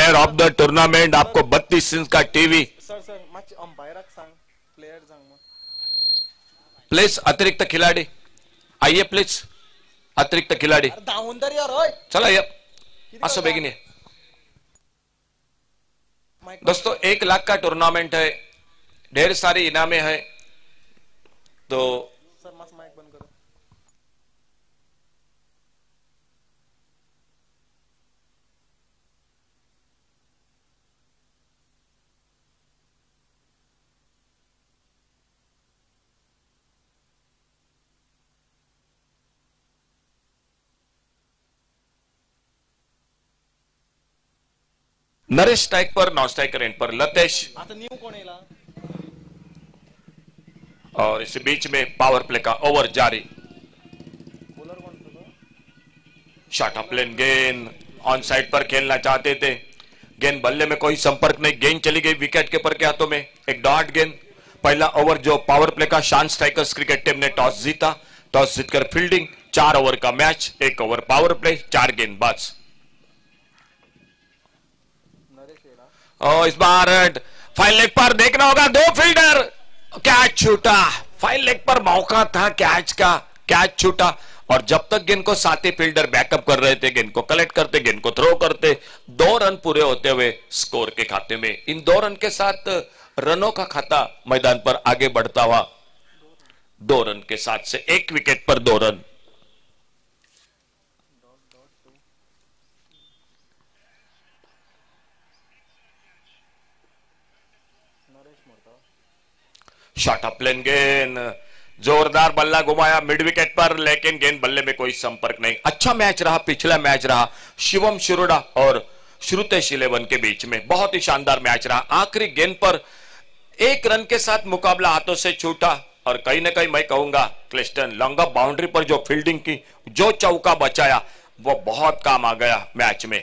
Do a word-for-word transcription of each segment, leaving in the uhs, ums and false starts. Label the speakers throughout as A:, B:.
A: Player of the tournament, आपको बत्तीस inch का TV.
B: Sir sir much umpire song player song mug
A: please अतिरिक्त खिलाड़ी आइए, प्लीज अतिरिक्त खिलाड़ी
B: धावून तर यार होय
A: चला ये असो बेगिनी। दोस्तों एक लाख का टूर्नामेंट है, ढेर सारी इनामें हैं, तो
B: सर मस्त माइक बंद करो।
A: नरेश स्ट्राइक पर, नॉन स्ट्राइकर एंड पर लतेश,
B: आता न्यू कोण येला
A: और इस बीच में पावर प्ले का ओवर जारी।
B: बॉलर कौन था?
A: शॉट ऑफ लेन गेंद ऑन साइड पर खेलना चाहते थे, गेंद बल्ले में कोई संपर्क नहीं, गेंद चली गई विकेट कीपर के हाथों में। एक डॉट गेंद। पहला ओवर जो पावर प्ले का शान स्ट्राइकर्स क्रिकेट टीम ने टॉस जीता, टॉस जीतकर फील्डिंग। चार ओवर का मैच, एक ओवर पावर प्ले, चार गेंदबाज। और इस बार फाइन लेग पर देखना होगा, दो फील्डर, कैच छूटा। फाइन लेग पर मौका था कैच का, कैच छूटा। और जब तक गेंद को साथी फील्डर बैकअप कर रहे थे, गेंद को कलेक्ट करते, गेंद को थ्रो करते, दो रन पूरे होते हुए स्कोर के खाते में। इन दो रन के साथ रनों का खाता मैदान पर आगे बढ़ता हुआ, दो रन के साथ से एक विकेट पर दो रन। शॉट ऑफ प्लेन गेंद, जोरदार बल्ला घुमाया मिड विकेट पर, लेकिन गेंद बल्ले में कोई संपर्क नहीं। अच्छा मैच रहा, पिछला मैच रहा शिवम शिरोडा और श्रुतेश इलेवन के बीच में, बहुत ही शानदार मैच रहा। आखिरी गेंद पर एक रन के साथ मुकाबला हाथों से छूटा, और कहीं ना कहीं मैं कहूंगा क्लिस्टन लॉन्ग ऑफ बाउंड्री पर जो फील्डिंग की, जो चौका बचाया, वो बहुत काम आ गया मैच में।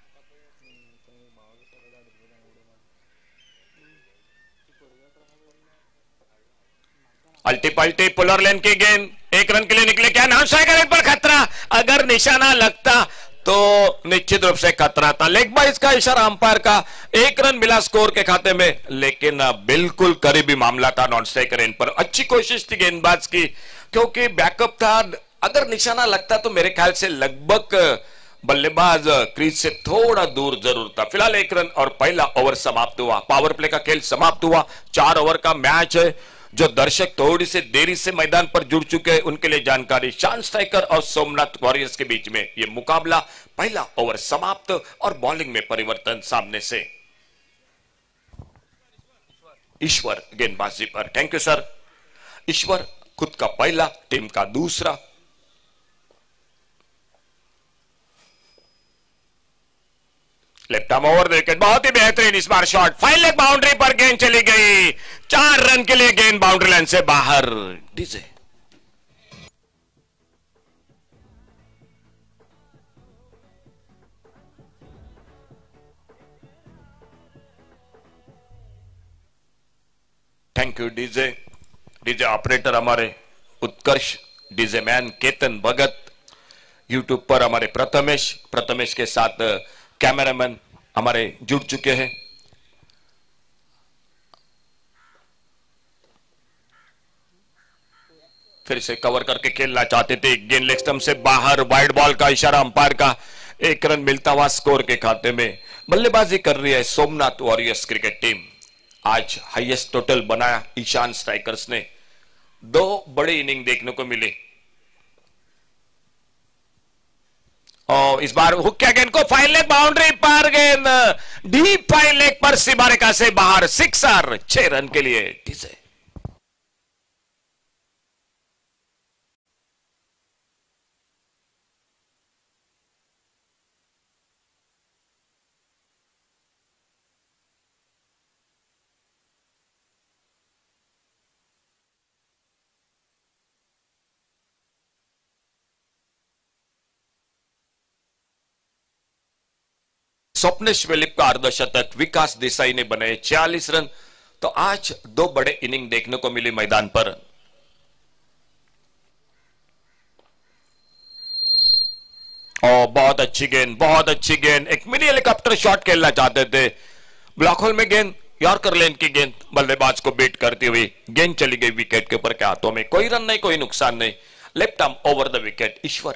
A: अल्टी पल्टी पुलर लेन की गेंद, एक रन के लिए निकले, क्या नॉन स्ट्राइकर पर खतरा, अगर निशाना लगता तो निश्चित रूप से खतरा था। लेग बाइस का इशारा अंपायर का, एक रन मिला स्कोर के खाते में, लेकिन बिल्कुल करीबी मामला था नॉन स्ट्राइकर एंड पर। अच्छी कोशिश थी गेंदबाज की, क्योंकि बैकअप था, अगर निशाना लगता तो मेरे ख्याल से लगभग बल्लेबाज क्रीज से थोड़ा दूर जरूर था। फिलहाल एक रन और पहला ओवर समाप्त हुआ, पावर प्ले का खेल समाप्त हुआ। चार ओवर का मैच है। जो दर्शक थोड़ी से देरी से मैदान पर जुड़ चुके हैं उनके लिए जानकारी, शान स्ट्राइकर और सोमनाथ वॉरियर्स के बीच में यह मुकाबला, पहला ओवर समाप्त और बॉलिंग में परिवर्तन सामने से। ईश्वर गेंदबाजी पर, थैंक यू सर। ईश्वर खुद का पहला, टीम का दूसरा। लेफ्ट आर्म ओवर विकेट, बहुत ही बेहतरीन इस बार शॉट, फाइन लेग बाउंड्री पर गेंद चली गई, चार रन के लिए गेंद बाउंड्री लाइन से बाहर। DJ thank you DJ. DJ operator हमारे Utkarsh, DJ man Ketan Bhagat, YouTube पर हमारे प्रथमेश, प्रथमेश के साथ कैमरामैन हमारे जुड़ चुके हैं। फिर से कवर करके खेलना चाहते थे, गेंद लेग स्टंप से बाहर, वाइड बॉल का इशारा अंपायर का, एक रन मिलता हुआ स्कोर के खाते में। बल्लेबाजी कर रही है सोमनाथ वॉरियर्स क्रिकेट टीम। आज हाईएस्ट टोटल बनाया ईशान स्ट्राइकर्स ने, दो बड़ी इनिंग देखने को मिली। और इस बार हुक किया गेंद को, फाइन लेग बाउंड्री पर गेंद, डीप फाइन लेग पर सिबारेका से बाहर, सिक्सर, छह रन के लिए। डीजे स्वप्नेश वेलिप का अर्धशतक, विकास देसाई ने बनाए छियालीस रन। तो आज दो बड़े इनिंग देखने को मिली मैदान पर। और बहुत अच्छी गेंद, बहुत अच्छी गेंद, एक मिनी हेलीकॉप्टर शॉट खेलना चाहते थे, ब्लॉक होल में गेंद, यॉर्कर लेन की गेंद बल्लेबाज को बीट करती हुई गेंद चली गई विकेट के ऊपर के हाथों में। कोई रन नहीं, कोई नुकसान नहीं, left arm over the wicket Ishwar.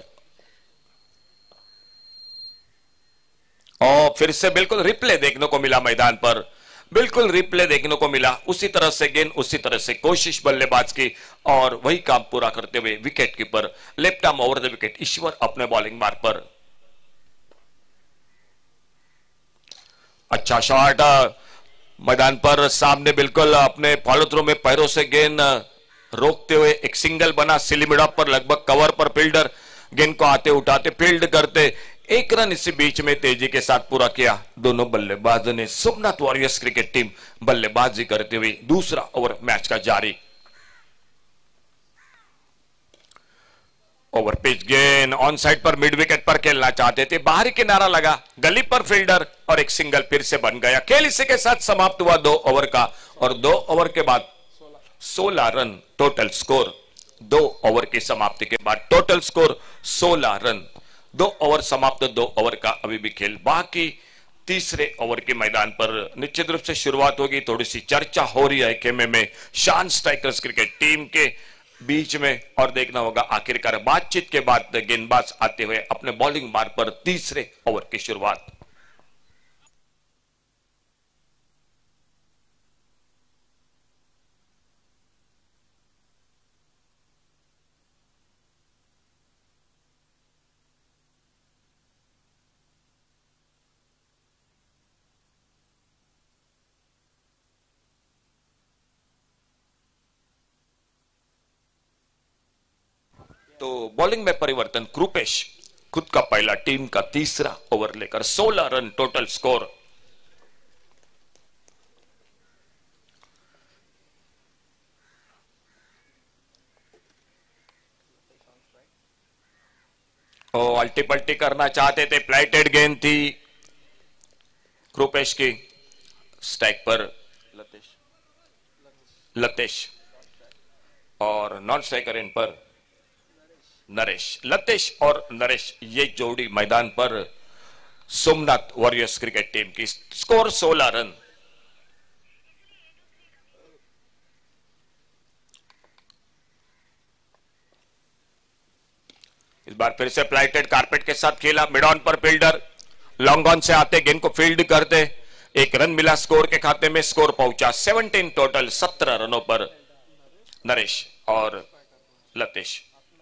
A: और फिर से बिल्कुल रिप्ले देखने को मिला मैदान पर, बिल्कुल रिप्ले देखने को मिला, उसी तरह से गेंद, उसी तरह से कोशिश बल्लेबाज की और वही काम पूरा करते हुए wicket keeper left arm over the wicket Ishwar अपने बॉलिंग मार्ग पर। अच्छा शॉट मैदान पर सामने, बिल्कुल अपने फॉलो थ्रू में पैरों से गेंद रोकते हुए एक सिंगल बना, सिली मिड ऑफ पर लगभग कवर पर फील्डर गेंद को आते उठाते फील्ड करते, एक रन इसी बीच में तेजी के साथ पूरा किया दोनों बल्लेबाजों ने। सोमनाथ वॉरियर्स क्रिकेट टीम बल्लेबाजी करते हुए दूसरा ओवर मैच का जारी। ओवर पिच गेंद ऑन साइड पर मिड विकेट पर खेलना चाहते थे, बाहरी किनारा लगा, गली पर फील्डर और एक सिंगल फिर से बन गया। खेल इसी के साथ समाप्त हुआ दो ओवर का और दो ओवर के बाद सोलह रन टोटल स्कोर। दो ओवर की समाप्ति के बाद टोटल स्कोर सोलह रन। दो ओवर समाप्त, दो ओवर का अभी भी खेल बाकी। तीसरे ओवर के मैदान पर निश्चित रूप से शुरुआत होगी, थोड़ी सी चर्चा हो रही है खेमे में शान स्ट्राइकर्स क्रिकेट टीम के बीच में और देखना होगा आखिरकार बातचीत के बाद गेंदबाज आते हुए अपने बॉलिंग मार्ग पर तीसरे ओवर की शुरुआत। तो बॉलिंग में परिवर्तन, कृपेश खुद का पहला, टीम का तीसरा ओवर लेकर सोलह रन टोटल स्कोर। ओ अल्टी पल्टी करना चाहते थे, फ्लाइटेड गेंद थी कृपेश की, स्ट्राइक पर लतेश लतेश और नॉन स्ट्राइकर इन पर नरेश। लतेश और नरेश ये जोड़ी मैदान पर सोमनाथ वॉरियर्स क्रिकेट टीम की। स्कोर सोलह रन। इस बार फिर से फ्लाइटेड कारपेट के साथ खेला, मिड ऑन पर फील्डर लॉन्ग ऑन से आते गेंद को फील्ड करते, एक रन मिला स्कोर के खाते में, स्कोर पहुंचा सत्रह टोटल, सत्रह रनों पर नरेश और लतेश।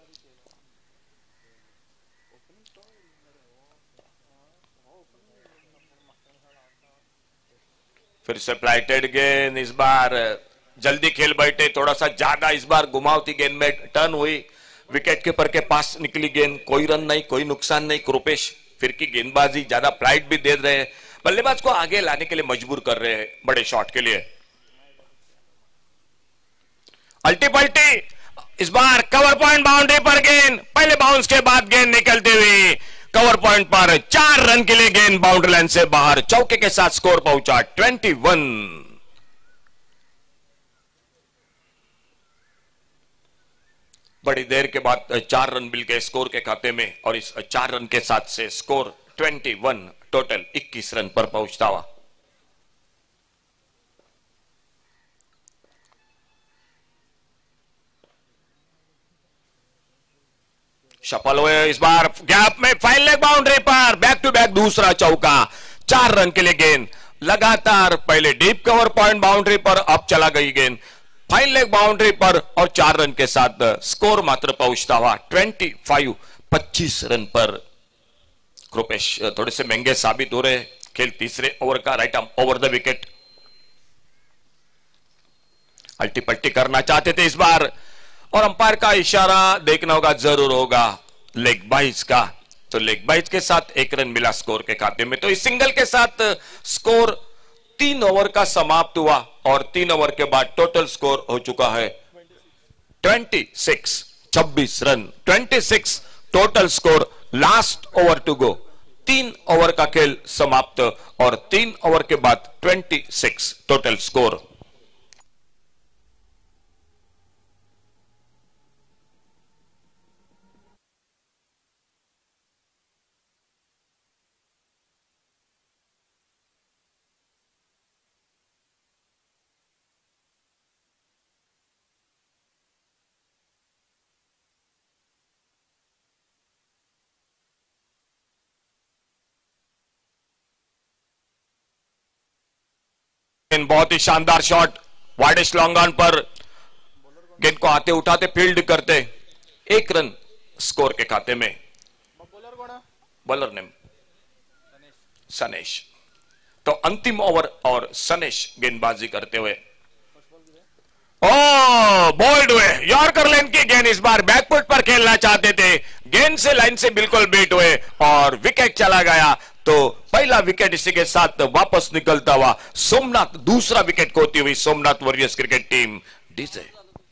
A: फिर से फ्लाइटेड गेंद, इस बार जल्दी खेल बैठे, थोड़ा सा ज्यादा इस बार घुमावती गेंद में टर्न हुई, विकेट कीपर के पास निकली गेंद, कोई रन नहीं, कोई नुकसान नहीं। कृपेश फिर की गेंदबाजी, ज्यादा फ्लाइट भी दे रहे हैं, बल्लेबाज को आगे लाने के लिए मजबूर कर रहे हैं बड़े शॉट के लिए। अल्टी पल्टी, इस बार कवर पॉइंट बाउंड्री पर गेंद, पहले बाउंस के बाद गेंद निकलते हुए कवर पॉइंट पर चार रन के लिए गेंद बाउंड्री लाइन से बाहर, चौके के साथ स्कोर पहुंचा इक्कीस। बड़ी देर के बाद चार रन मिल गए स्कोर के खाते में और इस चार रन के साथ से स्कोर इक्कीस टोटल इक्कीस रन पर पहुंचता हुआ। सफल हुए इस बार गैप में, फाइन लेग बाउंड्री पर बैक टू बैक दूसरा चौका, चार रन के लिए गेंद लगातार, पहले डीप कवर पॉइंट बाउंड्री पर, अब चला गई गेंद फाइन लेग बाउंड्री पर और चार रन के साथ स्कोर मात्र पहुंचता हुआ पच्चीस पच्चीस रन पर। कृपेश थोड़े से महंगे साबित हो रहे, खेल तीसरे ओवर का, right arm over the wicket. अल्टी पल्टी करना चाहते थे इस बार और अंपायर का इशारा देखना होगा, जरूर होगा लेग बाइज का, तो लेग बाइज के साथ एक रन मिला स्कोर के खाते में। तो इस सिंगल के साथ स्कोर तीन ओवर का समाप्त हुआ और तीन ओवर के बाद टोटल स्कोर हो चुका है छब्बीस, छब्बीस रन, छब्बीस total score, last over to go. तीन ओवर का खेल समाप्त और तीन ओवर के बाद छब्बीस टोटल स्कोर। बहुत ही शानदार शॉट वाइडेस्ट लॉन्ग ऑन पर गेंद को आते उठाते फील्ड करते एक रन स्कोर के खाते में।
B: बॉलर कोण आहे?
A: Bowler name Sanesh. तो अंतिम ओवर और सनेश गेंदबाजी करते हुए ओ बोल्ड हुए यॉर्कर लेन की गेंद इस बार बैकफुट पर खेलना चाहते थे, गेंद से लाइन से बिल्कुल बीट हुए और विकेट चला गया। तो पहला विकेट इसी के साथ वापस निकलता हुआ सोमनाथ दूसरा विकेट खोती हुई Somnath Warriors cricket team DJ.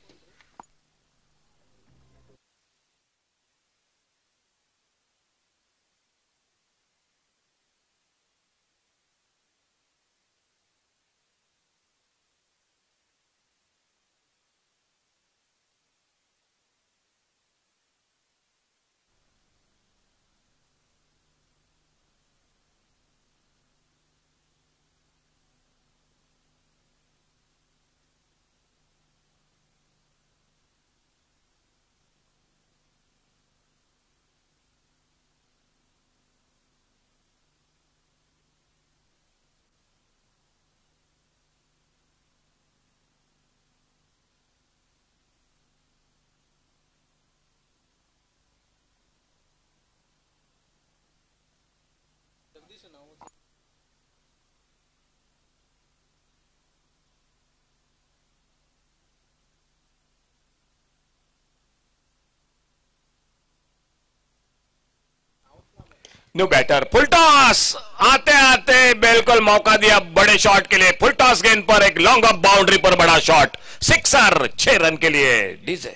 A: New batter full toss आते आते बिल्कुल मौका दिया बड़े शॉट के लिए। फुल टॉस गेंद पर एक लॉन्ग ऑफ बाउंड्री पर बड़ा शॉट सिक्सर छह रन के लिए डीजे।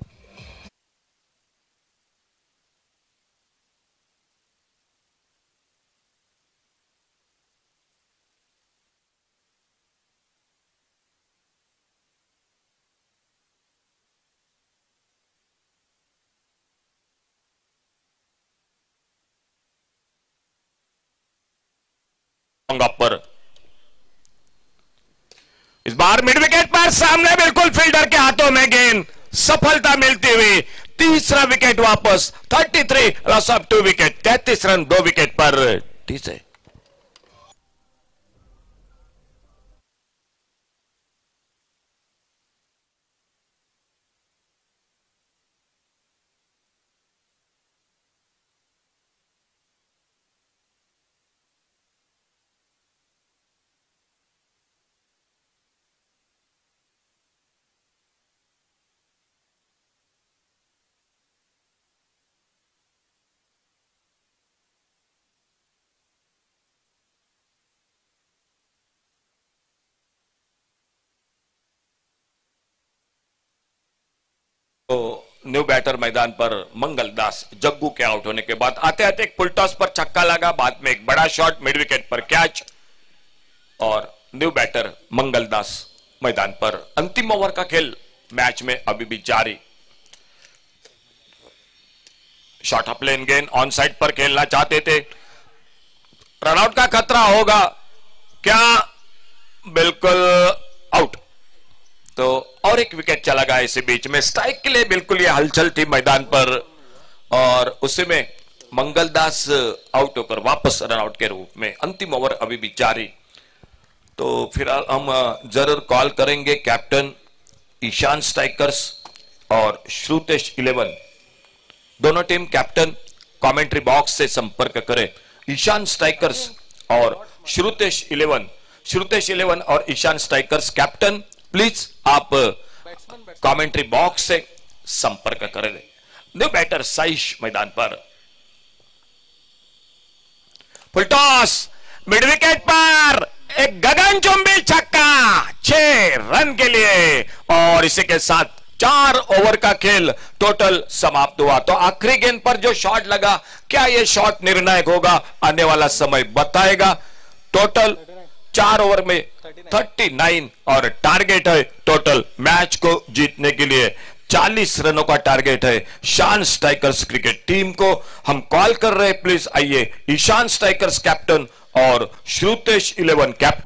A: पर इस बार मिड विकेट पर सामने बिल्कुल फील्डर के हाथों में गेंद सफलता मिलती हुई तीसरा विकेट वापस तैंतीस लॉस ऑफ टू विकेट तैंतीस रन दो विकेट पर डीजे। तो न्यू बैटर मैदान पर मंगलदास जग्गू के आउट होने के बाद आते आते एक फुल टॉस पर छक्का लगा, बाद में एक बड़ा शॉट मिड विकेट पर कैच और न्यू बैटर मंगलदास मैदान पर। अंतिम ओवर का खेल मैच में अभी भी जारी। शॉट अप लेन गेंद ऑन साइड पर खेलना चाहते थे, रनआउट का खतरा होगा क्या? बिल्कुल आउट। तो और एक विकेट चला गया इसी बीच में। स्ट्राइक के लिए बिल्कुल ये हलचल थी मैदान पर और उसी में मंगलदास आउट होकर वापस रनआउट के रूप में। अंतिम ओवर अभी भी जारी। तो फिलहाल हम जरूर कॉल करेंगे कैप्टन ईशान स्ट्राइकर्स और श्रुतेश इलेवन दोनों टीम कैप्टन कमेंट्री बॉक्स से संपर्क करें। ईशान स्ट्राइकर्स और श्रुतेश इलेवन श्रुतेश इलेवन और ईशान स्ट्राइकर्स कैप्टन प्लीज आप कमेंट्री बॉक्स से संपर्क करें। न्यू बैटर साइश मैदान पर। फुल टॉस मिड विकेट पर एक गगनचुंबी छक्का छह रन के लिए और इसी के साथ चार ओवर का खेल टोटल समाप्त हुआ। तो आखिरी गेंद पर जो शॉट लगा, क्या यह शॉट निर्णायक होगा? आने वाला समय बताएगा। टोटल चार ओवर में उनतालीस और टारगेट है टोटल मैच को जीतने के लिए चालीस रनों का टारगेट है ईशान स्ट्राइकर्स क्रिकेट टीम को। हम कॉल कर रहे हैं, प्लीज आइए। ईशान स्ट्राइकर्स कैप्टन और श्रुतेश इलेवन कैप्टन।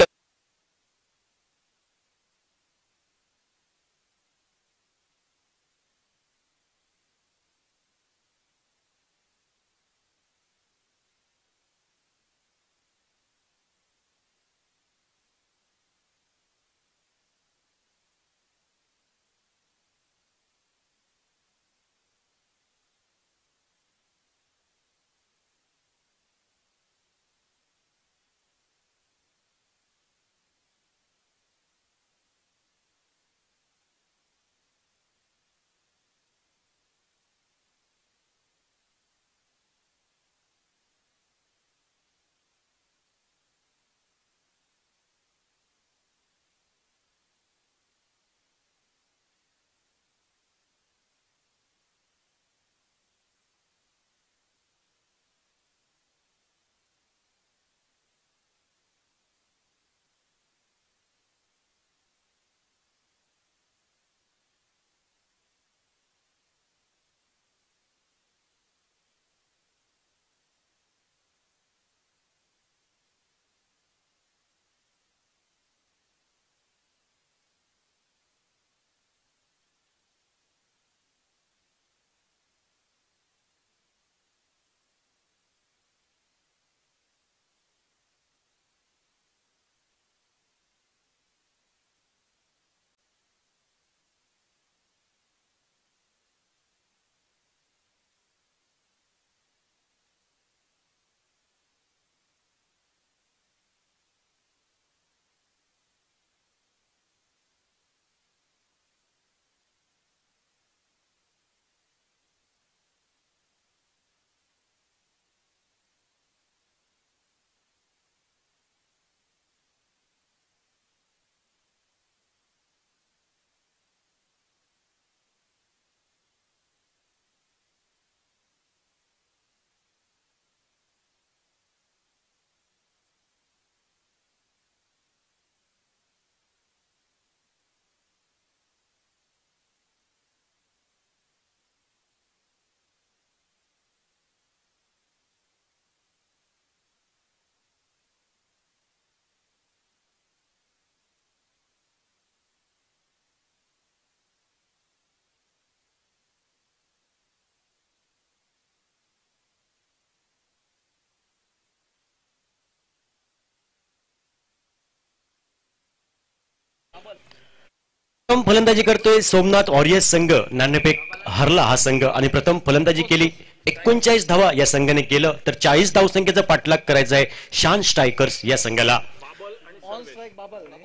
C: प्रथम फलंदाजी करतोय सोमनाथ वॉरियर्स संघ. नाणेफेक हरला हा संघ आणि प्रथम फलंदाजी केली. एकोणचाळीस धावा या संघाने केलं तर चाळीस धावसंख्येचा पाठलाग करायचा आहे शान स्ट्रायकर्स या संघाला.
B: ऑन स्ट्राइक बाबल नाही.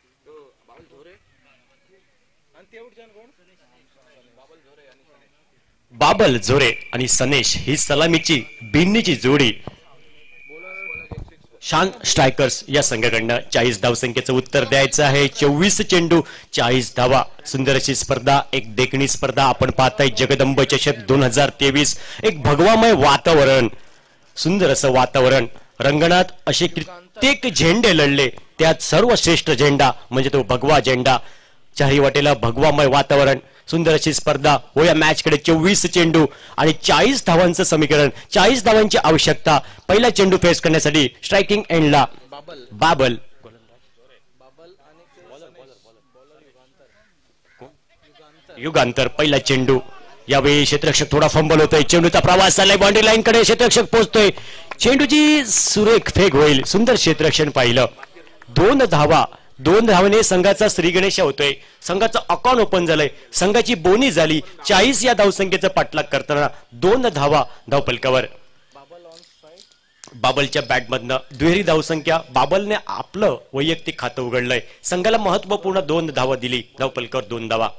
B: आणि तेवढ्यान कोण?
C: बाबल झोरे आणि सनेश ही सलामीची बिन्नीची जोडी शान स्ट्रायकर्स या संघाकडनं चाळीस धावसंख्येचं उत्तर द्यायचं आहे. चोवीस चेंडू चाळीस धावा. सुंदर अशी स्पर्धा, एक देखणी स्पर्धा आपण पाहताय. जगदंब चषक दोन हजार तेवीस, एक भगवामय वातावरण, सुंदर असं वातावरण. रंगणात असे कित्येक झेंडे लढले, त्यात सर्वश्रेष्ठ झेंडा म्हणजे तो भगवा झेंडा. चारी वाटेला भगवामय वातावरण, सुंदर अशी स्पर्धा. हो या मॅच कडे चोवीस चेंडू आणि चाळीस धावांचं समीकरण, चाळीस धावांची आवश्यकता. पहिला चेंडू फेस करण्यासाठी स्ट्रायकिंग एंडला बाबल युगांतर. पहिला चेंडू. यावेळी क्षेत्ररक्षक थोडा फंबल होतोय. चेंडूचा प्रवास चाललाय बाउंड्री लाईन कडे. क्षेत्ररक्षक पोहोचतोय. चेंडूची सुरेख फेक होईल. सुंदर क्षेत्ररक्षण पाहिलं. दोन धावा. दोन धावने संघाचा श्री गणेश होतोय. संघाचं अकाउंट ओपन झालंय. संघाची बोनी झाली. चाळीस या धावसंख्येचा पाठलाग करताना दोन धावा धावफलकावर. बाबलच्या बॅटमधनं दुहेरी धावसंख्या. बाबलने आपलं वैयक्तिक खातं उघडलंय. संघाला महत्वपूर्ण दोन धावा दिली. धावफलकावर दोन धावा.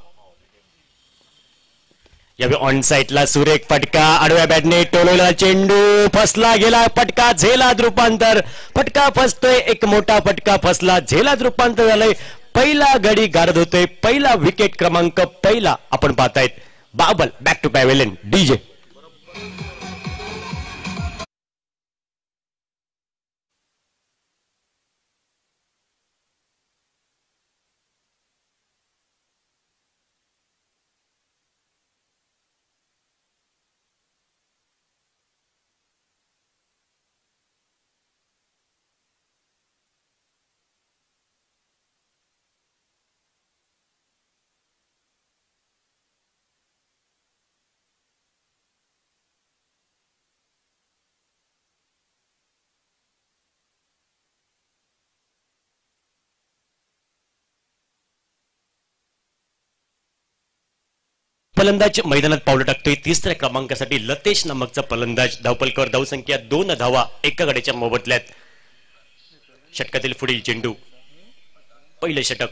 C: यावेळी ऑन साईडला सुरेख फटका. आडव्या बॅटने टोलवला चेंडू. फसला गेला. फटका झेलात रूपांतर. फटका फसतोय. एक मोठा फटका फसला. झेलात रूपांतर झालंय. पहिला गडी गारद होतोय. पहिला विकेट क्रमांक पहिला आपण पाहतायत. बाबल बॅक टू पॅव्हेलियन. डीजे फलंदाज मैदानात पावलं टाकतोय. तिसऱ्या क्रमांकासाठी लतेश नामकचा फलंदाज. धावफलकावर धावसंख्या दोन धावा एका गड्याच्या मोबदल्यात. षटकातील पुढील चेंडू. पहिले षटक.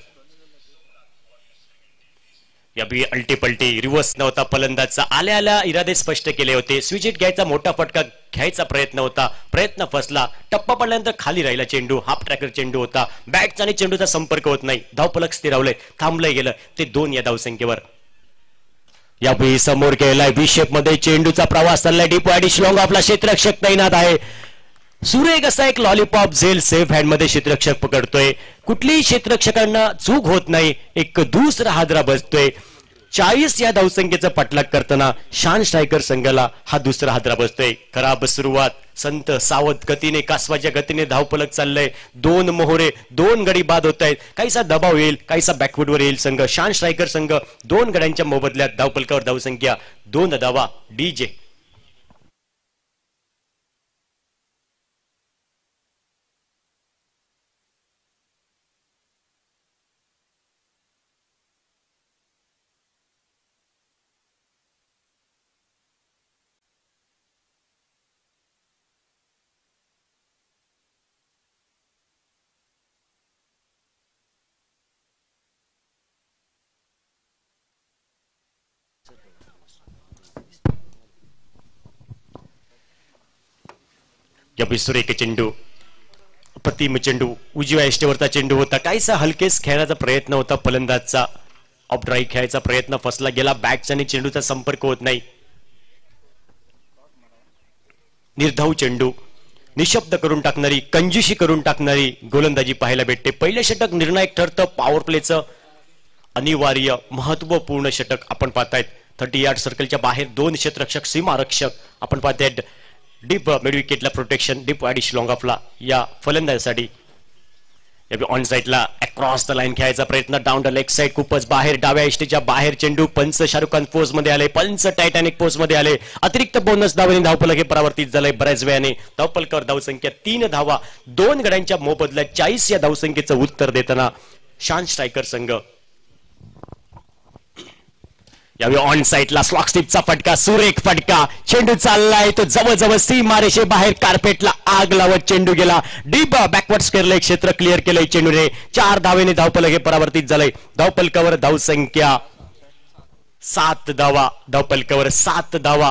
C: यावेळी अल्टी पलटी रिव्हर्स नव्हता फलंदाजचा. आल्या आल्या इरादे स्पष्ट केले होते. स्विच घ्यायचा मोठा फटका घ्यायचा प्रयत्न होता. प्रयत्न फसला. टप्पा पडल्यानंतर खाली राहिला चेंडू. हाफ ट्रॅकर चेंडू होता. बॅटचा आणि चेंडूचा संपर्क होत नाही. धावफलक स्थिरावलंय. थांबलंय गेलं ते दोन या धावसंख्येवर. यावेळी समोर केलाय विशेप मध्ये चेंडूचा प्रवास चाललाय. डीप वाईड शिलाँग आपला क्षेत्ररक्षक तैनात आहे. सुरेख असा एक लॉलीपॉप झेल सेफ हँड मध्ये क्षेत्ररक्षक पकडतोय. कुठलीही क्षेत्ररक्षकांना चूक होत नाही. एक दुसरा हादरा बसतोय. चाळीस या धावसंख्येचा पाठलाग करताना शान स्ट्रायकर संघाला हा दुसरा हादरा बसतोय. खराब सुरुवात. संत सावध गतीने कासवाच्या गतीने धावफलक चाललंय. दोन मोहरे दोन गडी बाद होत आहेत. काहीसा दबाव येईल. काहीसा बॅकवूडवर येईल संघ. शान स्ट्रायकर संघ दोन गड्यांच्या मोबदल्यात धावफलकावर धावसंख्या दोन धावा. डीजे या सुरेख चेंडू. प्रतिम चेंडू. उजव्या यष्टीवरचा चेंडू होता. काहीसा हलकेस खेळण्याचा प्रयत्न होता फलंदाजचा. ऑफ ड्राईव्ह खेळायचा प्रयत्न फसला गेला. बॅटचा आणि चेंडूचा संपर्क होत नाही. निर्धाव चेंडू. निशब्द करून टाकणारी, कंजूशी करून टाकणारी गोलंदाजी पाहायला भेटते. पहिलं षटक निर्णायक ठरतं. पॉवर प्लेचं अनिवार्य महत्वपूर्ण षटक आपण पाहतायत. थर्टी यार्ड सर्कलच्या बाहेर दोन क्षेत्ररक्षक सीमारक्षक आपण पाहतायत. डीप मिड विकेटला प्रोटेक्शन. डीप वाईड शिलाँग आपला या फलंदाजासाठी. ऑन साईडला अक्रॉस द लाईन खेळायचा प्रयत्न. Down the leg side. खूपच बाहेर डाव्या इष्टीच्या बाहेर चेंडू. पंच शाहरुख खान पोस्ट मध्ये आले. पंच टायटॅनिक पोस्ट मध्ये आले. अतिरिक्त बोनस धावाने धावफलक हे परावर्तित झालंय बऱ्याच वेळाने. धावफलकावर धावसंख्या तीन धावा. दोन गड्यांच्या मोबदल्यात चाळीस या धावसंख्येचं उत्तर देताना शान स्ट्रायकर संघ. यावेळी ऑन साईडला स्लॉक स्टिपचा फटका, सुरेख फटका, चेंडू चाललाय तो जवळजवळ सीमारेषे बाहेर, कार्पेटला आग लावत चेंडू गेला डीप बॅकवर्ड स्क्वेअरला क्षेत्र क्लिअर केलंय चेंडूने. चार धावेने धावफलक हे परावर्तित झालंय. धावफलकावर धावसंख्या सात धावा, धावफलकावर सात धावा.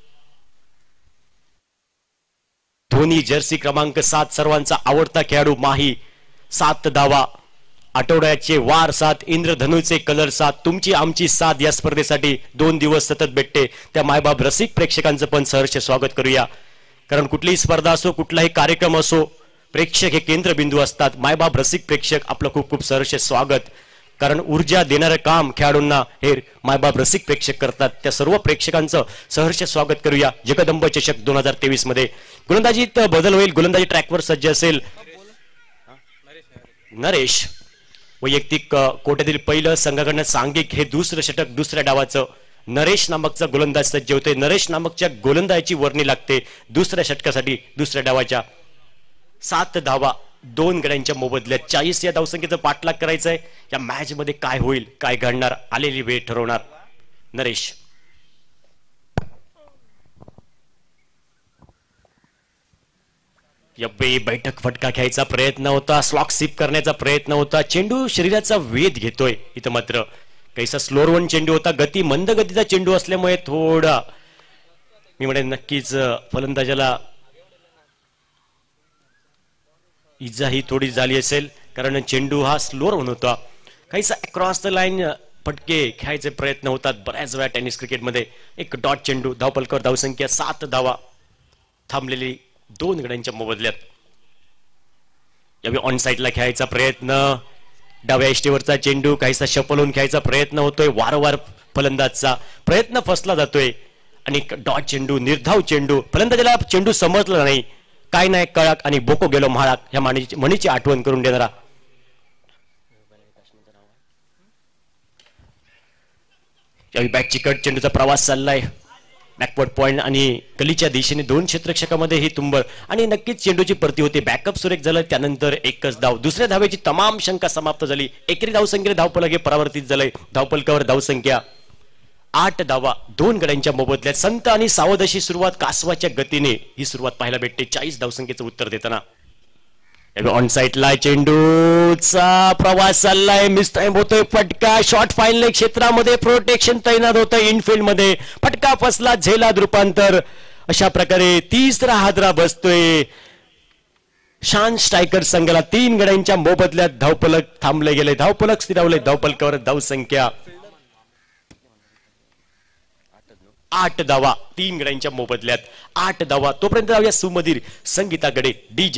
C: धोनी जर्सी क्रमांक सात, सर्वांचा आवडता खेळाडू माही, सात धावा. आठवड्याचे वार सात, इंद्रधनुचे कलर सात, तुमची आमची साथ या स्पर्धेसाठी दोन दिवस सतत भेटते. त्या मायबाप रसिक प्रेक्षकांचं पण सहर्ष स्वागत करूया. कारण कुठलीही स्पर्धा असो, कुठलाही कार्यक्रम असो, प्रेक्षक हे केंद्रबिंदू असतात. मायबाप रसिक प्रेक्षक आपलं खूप खूप सहर्ष स्वागत. कारण ऊर्जा देणारं काम खेळाडूंना हे मायबाप रसिक प्रेक्षक करतात. त्या सर्व प्रेक्षकांचं सहर्ष स्वागत करूया. जगदंब चषक दोन हजार तेवीस मध्ये गोलंदाजीत बदल होईल. गोलंदाजी ट्रॅकवर सज्ज असेल नरेश. वैयक्तिक कोट्यातील पहिलं, संघाकडनं सांघिक हे दुसरं षटक दुसऱ्या डावाचं. नरेश नामकचा गोलंदाज सज्ज होते. नरेश नामकच्या गोलंदाजाची वर्णी लागते दुसऱ्या षटकासाठी दुसऱ्या डावाच्या. सात धावा, दोन गड्यांच्या मोबदल्यात चाळीस या धावसंख्येचं पाठलाग करायचंय. या मॅच मध्ये काय होईल, काय घडणार, आलेली वेळ ठरवणार. नरेश यावेळी बैठक फटका घ्यायचा प्रयत्न होता, स्लॉक सिप करण्याचा प्रयत्न होता. चेंडू शरीराचा वेध घेतोय. इथं मात्र कैसा स्लोअर वन चेंडू होता. गती मंद गतीचा चेंडू असल्यामुळे थोडा मी म्हणेन नक्कीच फलंदाजाला इजा ही थोडी झाली असेल. कारण चेंडू हा स्लोअर वन होता. काहीसा अक्रॉस द लाईन फटके खेळायचे प्रयत्न होतात बऱ्याच वेळा टेनिस क्रिकेटमध्ये. एक डॉट चेंडू, धावफलकावर धावसंख्या सात धावा, थांबलेली दोन गड्यांच्या मोबदल्यात. यावेळी ऑन साईडला खेळायचा प्रयत्न, डाव्या इष्टेवरचा चेंडू काहीसा शपलून खेळायचा प्रयत्न होतोय. वारंवार फलंदाजचा प्रयत्न फसला जातोय आणि डॉट चेंडू, निर्धाव चेंडू. फलंदाजाला चेंडू समजला नाही. काय नाही कळाक आणि बोको गेलो म्हाळाक ह्या म्हणीची म्हणीची आठवण करून देणारा. यावेळी बॅकची कट, चेंडूचा प्रवास चाललाय बॅकवर्ड पॉइंट आणि गलीच्या दिशेने दोन क्षेत्ररक्षकामध्ये ही तुंबळ आणि नक्कीच चेंडूची परती होते. बॅकअप सुरेख झालं. त्यानंतर एकच धाव. दुसऱ्या धावेची तमाम शंका समाप्त झाली. एकेरी धावसंख्येने धावफलक हे परावर्तित झालंय. धावफलकावर धावसंख्या आठ धावा, दोन गड्यांच्या मोबदल्यात. संत आणि सावध अशी सुरुवात कासवाच्या गतीने ही सुरुवात पाहायला भेटते चाळीस धावसंख्येचं उत्तर देताना. ऑन साईडला चेंडूचा प्रवास चाललाय. मिस टाइम होतोय. फटका शॉर्ट फाईनल क्षेत्रामध्ये प्रोटेक्शन तैनात होतं. इनफिल्ड मध्ये फटका फसला, झेलात रूपांतर. अशा प्रकारे तिसरा हादरा बसतोय शान स्ट्रायकर संघाला. तीन गड्यांच्या मोबदल्यात धावफलक थांबले गेले. धावफलक स्थिरावले. धावफलकावर धावसंख्या आठ धावा, तीन गड्यांच्या मोबदल्यात आठ धावा. तोपर्यंत जाऊया सुमधीर संगीताकडे. डीजे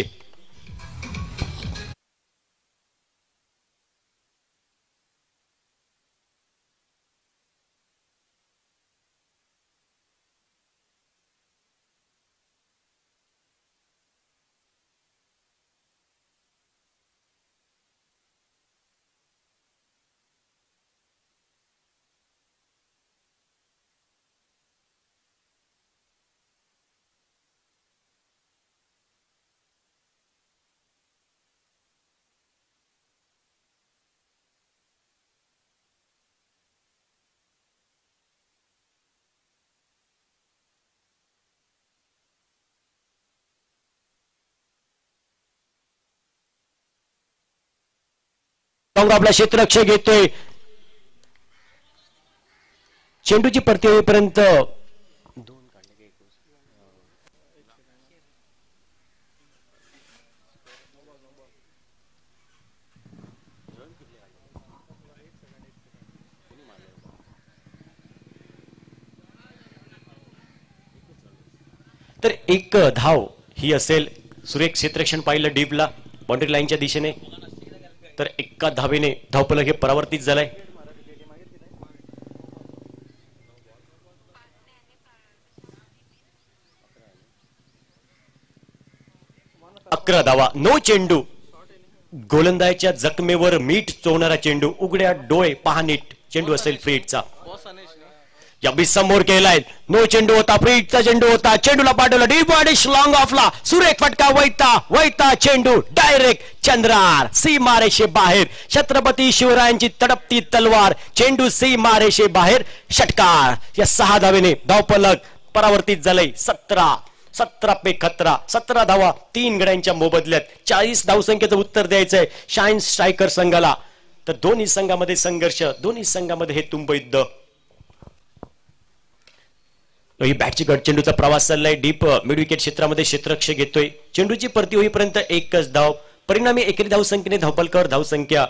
C: आपला क्षेत्ररक्षक घेतोय. चेंडूची परती होईपर्यंत तर एक धाव ही असेल. सुरेख क्षेत्ररक्षण पाहिलं डीपला बाउंड्री लाईनच्या दिशेने. तर एका धावेने धावफलक हे परावर्तित झालंय. अकरा धावा, नो चेंडू. गोलंदाजाच्या जखमेवर मीठ चोवणारा चेंडू. उघड्या डोळे पहा नीट. चेंडू असेल फ्री हिटचा. या समोर केलाय, नो चेंडू होता, फ्रीचा चेंडू होता, चेंडूला पाठवला डीप डिश लॉंग ऑफला, सुरेख फटका, वैता वैता चेंडू डायरेक्ट चंद्रार सीमारेषे बाहेर. छत्रपती शिवरायांची तडपती तलवार, चेंडू सीमारेषे बाहेर, षटकार. या सहा धावेने धावफलक परावर्तित झालंय. सतरा सतरा पे खतरा, सतरा धावा तीन गड्यांच्या मोबदल्यात. चाळीस धावसंख्येचं उत्तर द्यायचंय शाईन स्ट्रायकर संघाला. तर दोन्ही संघामध्ये संघर्ष, दोन्ही संघामध्ये हे तुंब युद्ध. ही बॅटची गट चेंडूचा प्रवास चाललाय डीप मिड विकेट क्षेत्रामध्ये, क्षेत्ररक्षक घेतोय. चेंडूची परती होईपर्यंत एकच धाव, परिणामी एकेरी धावसंख्येने धावफलकावर धावसंख्या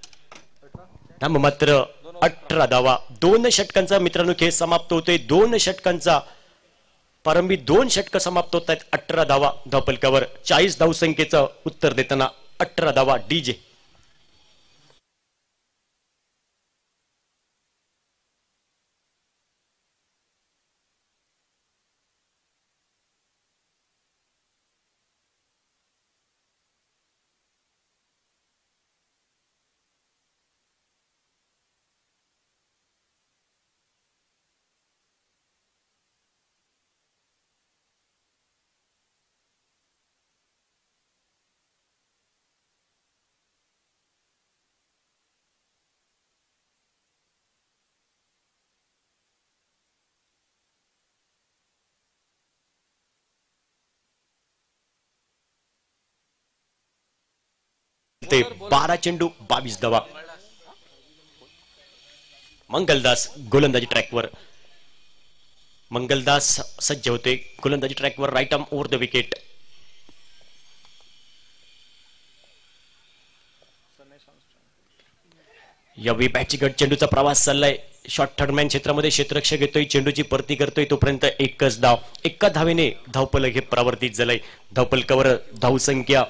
C: मात्र अठरा धावा. दोन षटकांचा मित्रांनो खेळ समाप्त होतोय. दोन षटकांचा प्रारंभी दोन षटक समाप्त होत आहेत. अठरा धावा धावफलकावर. चाळीस धावसंख्येचं उत्तर देताना अठरा धावा डीजे. बारा चेंडू बावीस धावा. मंगलदास गोलंदाजी ट्रॅकवर. मंगलदास सज्ज होते गोलंदाजी ट्रॅकवर. Right arm over the wicket. या बॅटची गट चेंडूचा प्रवास चाललाय. शॉर्ट थर्डमॅन क्षेत्रामध्ये क्षेत्ररक्षक घेतोय, चेंडूची परती करतोय. तोपर्यंत एकच धाव, एका धावेने धावफलक हे परावर्तित झालंय. धावफलकावर धावसंख्या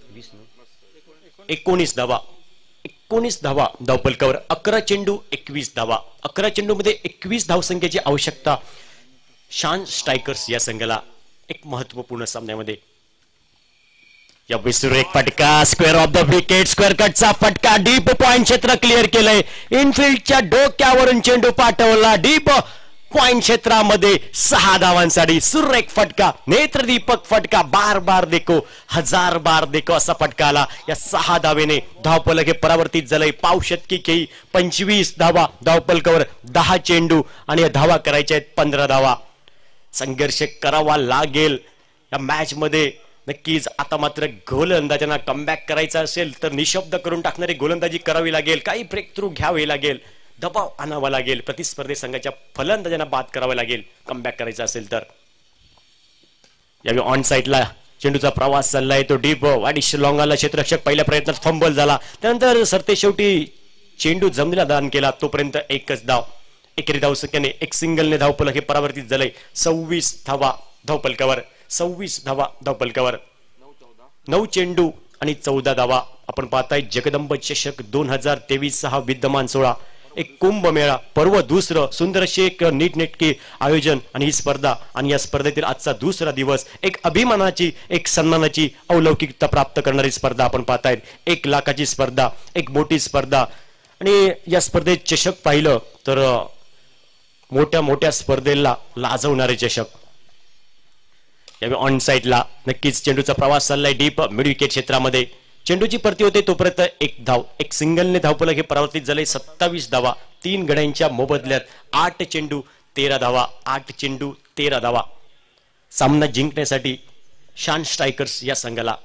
C: एकोणीस धावा. एकोणीस धावा धावफलकावर. अकरा चेंडू एकवीस धावा. अकरा चेंडू मध्ये एकवीस धावसंख्येची आवश्यकता शान स्ट्रायकर्स या संघाला एक महत्वपूर्ण सामन्यामध्ये. या विसरू एक फटका, square off the wicket, square कटचा फटका, डीप पॉइंट क्षेत्र क्लिअर केलंय. इनफिल्डच्या डोक्यावरून चेंडू पाठवला डीप पॉइंट क्षेत्रामध्ये. सहा धावांसाठी सुरेख फटका, नेत्रदीपक फटका. बार बार देखो, हजार बार देखो असा फटका आला. या सहा धावेने धावफलक हे परावर्तित झालंय. पाव शतकी खेळी पंचवीस धावा धावफलकावर. दहा चेंडू आणि या धावा करायच्या आहेत पंधरा धावा. संघर्ष करावा लागेल या मॅच मध्ये नक्कीच. आता मात्र गोलंदाजांना कमबॅक करायचा असेल तर निशब्द करून टाकणारी गोलंदाजी करावी लागेल. काही ब्रेक थ्रू घ्यावे लागेल, दबाव आणावा लागेल. प्रतिस्पर्धी संघाच्या फलंदाजांना बाद करावा लागेल कमबॅक करायचा असेल तर. यावेळी ऑन साईडला चेंडूचा प्रवास चाललाय. तो डीप वाडिश लॉंगाला क्षेत्ररक्षक पहिल्या प्रयत्नात फंबल झाला. त्यानंतर सरते शेवटी चेंडू जमिनीला दान केला. तोपर्यंत एकच धाव. एकेरी धावसंख्येने एक सिंगलने धावफलक हे परावर्तित झालंय. सव्वीस धावा धावफलकावर. सव्वीस धावा धावफलकावर. नऊ चेंडू आणि चौदा धावा. आपण पाहताय जगदंब चषक दोन हजार तेवीस सहा विद्यमान सोळा, एक कुंभमेळा पर्व दुसरं सुंदर अशी एक नीटनेटके आयोजन आणि ही स्पर्धा आणि या स्पर्धेतील आजचा दुसरा दिवस एक अभिमानाची, एक सन्मानाची, अवलौकिकता प्राप्त करणारी स्पर्धा आपण पाहतायत. एक लाखाची स्पर्धा, एक मोठी स्पर्धा. आणि या स्पर्धेत चषक पाहिलं तर मोठ्या मोठ्या स्पर्धेला लाजवणारे चषक. यावेळी ऑन साईडला नक्कीच चेंडूचा प्रवास चाललाय डीप मिड विकेट क्षेत्रामध्ये. चेंडूची परती होते तोपर्यंत एक धाव. एक सिंगलने धावफलक हे परावर्तित झाले. सत्तावीस धावा तीन गड्यांच्या मोबदल्यात. आठ चेंडू तेरा धावा. आठ चेंडू तेरा धावा. सामना जिंकण्यासाठी शान स्ट्रायकर्स या संघाला.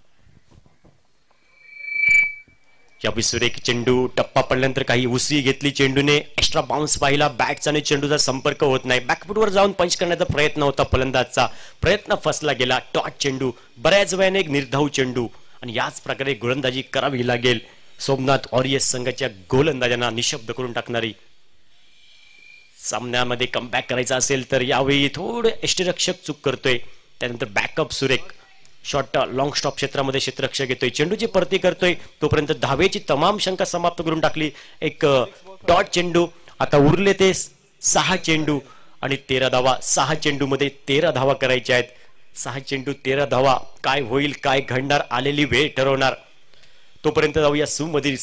C: या विसुरेख चेंडू टप्पा पडल्यानंतर काही उसळी घेतली चेंडूने. एक्स्ट्रा बाउन्स पाहिला. बॅटचा आणि चेंडूचा संपर्क होत नाही. बॅकफुटवर जाऊन पंच करण्याचा प्रयत्न होता फलंदाजचा. प्रयत्न फसला गेला. टॉट चेंडू, बऱ्याच वेळाने एक निर्धाव चेंडू आणि याच प्रकारे गोलंदाजी करावी लागेल. सोमनाथ वॉरियर्स संघाच्या गोलंदाजांना निशब्द करून टाकणारी. सामन्यामध्ये कमबॅक करायचा असेल तर यावेळी थोडे यष्टीरक्षक चूक करतोय. त्यानंतर बॅकअप सुरेख शॉर्ट लॉंग स्टॉप क्षेत्रामध्ये क्षेत्ररक्षक घेतोय. चेंडूची परती करतोय तोपर्यंत धावेची तमाम शंका समाप्त करून टाकली. एक डॉट चेंडू. आता उरले ते सहा चेंडू आणि तेरा धावा. सहा चेंडू मध्ये तेरा धावा करायच्या आहेत. सहा चेंडू तेरा धावा. काय होईल, काय घडणार, आलेली वेळ ठरवणार. तोपर्यंत जाऊया सुमधीर संगीताकडे.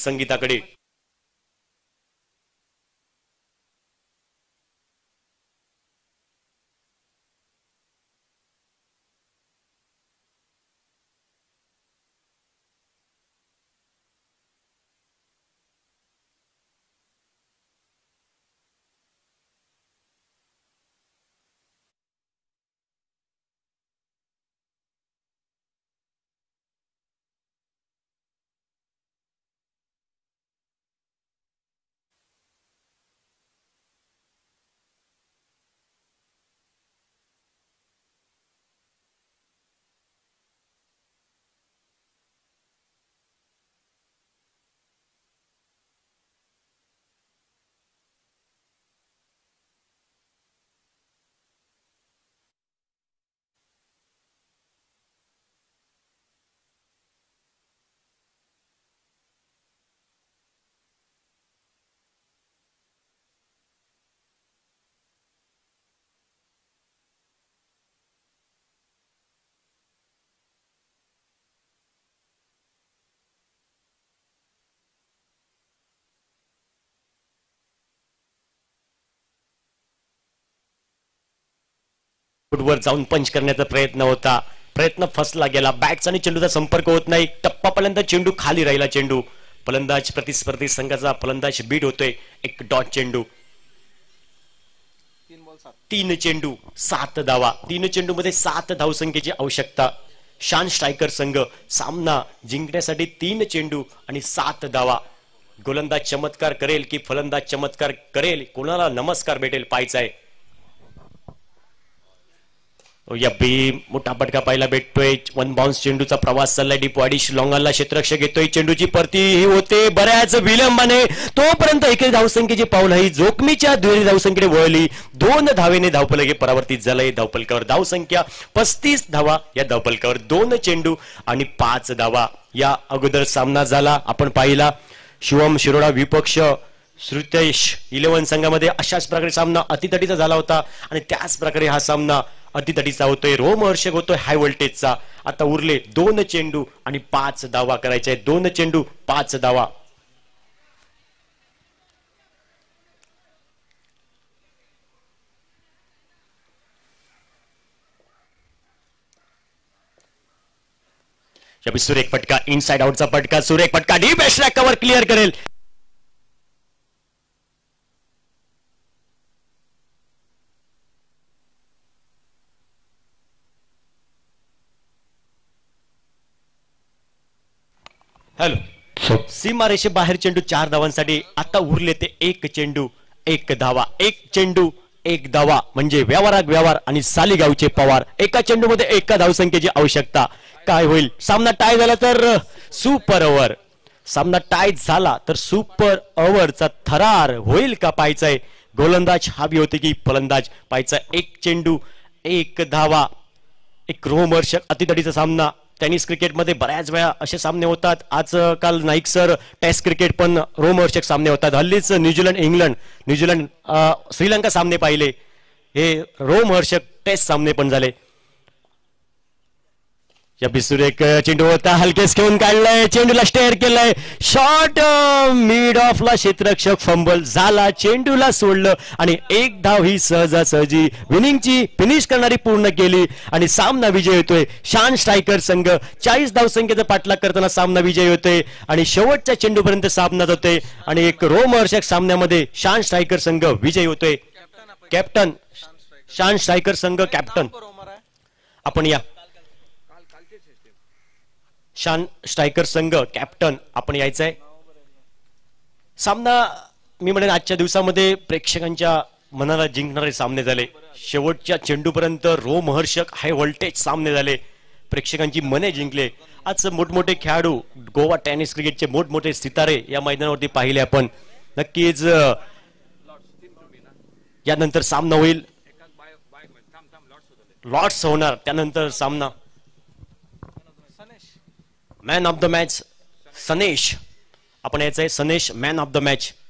C: वर जाऊन पंच करण्याचा प्रयत्न होता, प्रयत्न फसला गेला. बॅटचा आणि चेंडूचा संपर्क होत नाही. टप्पापर्यंत चेंडू खाली राहिला. चेंडू फलंदाज प्रतिस्पर्धी संघाचा फलंदाज बीट होतोय. एक डॉट चेंडू. तीन चेंडू सात धावा. तीन चेंडू मध्ये सात धावसंख्येची आवश्यकता. शान स्ट्रायकर संघ सामना जिंकण्यासाठी तीन चेंडू आणि सात धावा. गोलंदाज चमत्कार करेल की फलंदाज चमत्कार करेल, कोणाला नमस्कार भेटेल पाहायचाय. या बी मोठा फटका पाहायला भेटतोय. वन बाउन्स चेंडूचा प्रवास चाललाय. डीपवाडी लॉंगाला क्षेत्ररक्षक घेतोय. चेंडूची परती ही होते बऱ्याच विलंबाने. तोपर्यंत एके धावसंख्येची पाऊल ही जोखमीच्या दुहेरी धावसंख्येने वळली. दोन धावेने धावफलक परावर्तित झालंय. धावफलकावर धावसंख्या पस्तीस धावा. या धावफलकावर दोन चेंडू आणि पाच धावा. या अगोदर सामना झाला आपण पाहिला. शिवम शिरोडा विपक्ष श्रुतेश इलेव्हन संघामध्ये अशाच प्रकारे सामना अतितटीचा झाला होता आणि त्याच प्रकारे हा सामना अतितटीचा होतोय. रोमहर्षक होतोय हाय व्होल्टेजचा. आता उरले दोन चेंडू आणि पाच धावा करायचे. दोन चेंडू पाच धावा. सुरेख फटका, इनसाइड आउटचा फटका, सुरेख फटका, डीप एस्ट्रॅक कव्हर क्लिअर करेल. हॅलो, सीमारेषे बाहेर चेंडू चार धावांसाठी. आता उरले ते एक चेंडू एक धावा. एक चेंडू एक धावा म्हणजे व्यवहारात व्यवहार आणि सालीगावचे पवार. एका चेंडू मध्ये एका धावसंख्येची आवश्यकता. काय होईल? सामना टाय झाला तर सुपर ओव्हर. सामना टाय झाला तर सुपर ओव्हरचा थरार होईल का पाहायचंय. गोलंदाज हवी होते की फलंदाज पाहायचा. एक चेंडू एक धावा. एक रोमहर्षक अतितटीचा सामना. टेनिस क्रिकेटमध्ये बऱ्याच वेळा असे सामने होतात. आजकाल नाईक सर टेस्ट क्रिकेट पण रोमहर्षक सामने होतात. हल्लीच न्यूझीलंड इंग्लंड न्यूझीलंड श्रीलंका सामने पाहिले. हे रोमहर्षक टेस्ट सामने पण झाले. या बिसूर एक चेंडू होता, हलकेस घेऊन काढलाय. चेंडूला स्टेअर केलाय. शॉट मिड ऑफला क्षेत्ररक्षक फंबल झाला. चेंडूला सोडलं आणि एक धाव ही सहजासहजी विनिंगची फिनिश करणारी पूर्ण केली आणि सामना विजय होतोय. शान स्ट्रायकर संघ चाळीस धावसंख्येचा पाठलाग करताना सामना विजय होतोय आणि शेवटच्या चेंडूपर्यंत सामना जातोय आणि एक रोमहर्षक सामन्यामध्ये शान स्ट्रायकर संघ विजय होतोय. कॅप्टन शान स्ट्रायकर संघ कॅप्टन आपण या. शान स्ट्रायकर संघ कॅप्टन आपण यायचंय. सामना मी म्हणेन आजच्या दिवसामध्ये प्रेक्षकांच्या मनाला जिंकणारे सामने झाले. शेवटच्या चेंडूपर्यंत रोमहर्षक हाय व्होल्टेज सामने झाले. प्रेक्षकांची मने जिंकले. आज मोठमोठे खेळाडू, गोवा टेनिस क्रिकेटचे मोठमोठे सितारे या मैदानावरती पाहिले आपण. नक्कीच यानंतर सामना होईल. लॉर्ड्स होणार. त्यानंतर सामना. Man of the match Sanesh आपण यायचंय. Sanesh man of the match.